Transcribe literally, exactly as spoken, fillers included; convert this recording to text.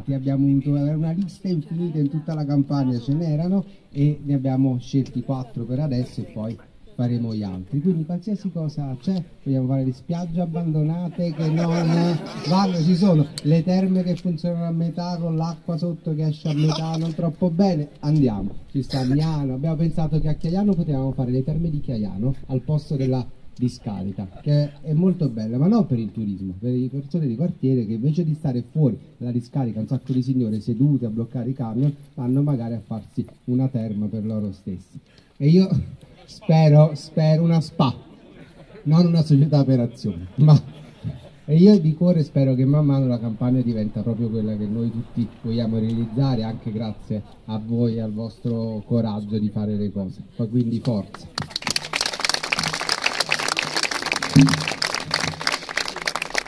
stati, abbiamo avuto una lista infinita, in tutta la Campania ce n'erano e ne abbiamo scelti quattro per adesso e poi faremo gli altri. Quindi qualsiasi cosa c'è, vogliamo fare le spiagge abbandonate che non vanno, ci sono le terme che funzionano a metà con l'acqua sotto che esce a metà non troppo bene, andiamo, ci sta Miano, abbiamo pensato che a Chiaiano potevamo fare le terme di Chiaiano al posto della discarica, che è molto bella, ma non per il turismo, per le persone di quartiere che invece di stare fuori dalla discarica un sacco di signore sedute a bloccare i camion vanno magari a farsi una terma per loro stessi. E io spero, spero una spa, non una società per azioni, ma e io di cuore spero che man mano la Campania diventa proprio quella che noi tutti vogliamo realizzare, anche grazie a voi e al vostro coraggio di fare le cose. Quindi forza.